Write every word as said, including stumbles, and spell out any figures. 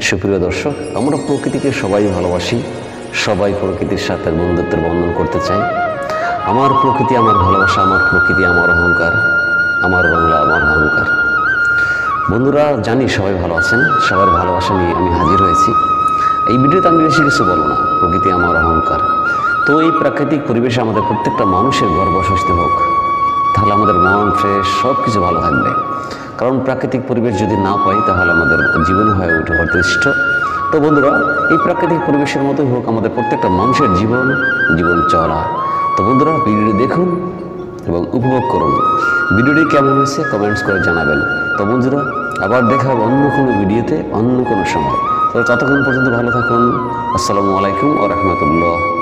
সুপ্রিয় দর্শক, আমরা প্রকৃতিকে সবাই ভালোবাসি, সবাই প্রকৃতির সাথে বন্ধুত্বের বন্ধন করতে চাই। আমার প্রকৃতি আমার ভালোবাসা, আমার প্রকৃতি আমার অহংকার, আমার বাংলা আমার অহংকার। বন্ধুরা, জানি সবাই ভালো আছেন, সবার ভালোবাসা নিয়ে আমি হাজির হয়েছি। এই ভিডিওতে আমি বেশি কিছু বলবো না, প্রকৃতি আমার অহংকার। তো এই প্রাকৃতিক পরিবেশে আমাদের প্রত্যেকটা মানুষের ঘর বসতি হোক, তাহলে আমাদের মন ফ্রেশ, সব কিছু ভালো থাকবে। কারণ প্রাকৃতিক পরিবেশ যদি না পাই তাহলে আমাদের জীবন হয়ে ওঠে অতিষ্ঠ। তো বন্ধুরা, এই প্রাকৃতিক পরিবেশের মতোই হোক আমাদের প্রত্যেকটা মানুষের জীবন জীবন চলা। তো বন্ধুরা, ভিডিওটি দেখুন এবং উপভোগ করুন। ভিডিওটি কেমন হয়েছে কমেন্টস করে জানাবেন। তো বন্ধুরা, আবার দেখা হবে অন্য কোনো ভিডিওতে অন্য কোনো সময়। তো ততক্ষণ পর্যন্ত ভালো থাকুন। আসসালামু আলাইকুম ওয়া রাহমাতুল্লাহ।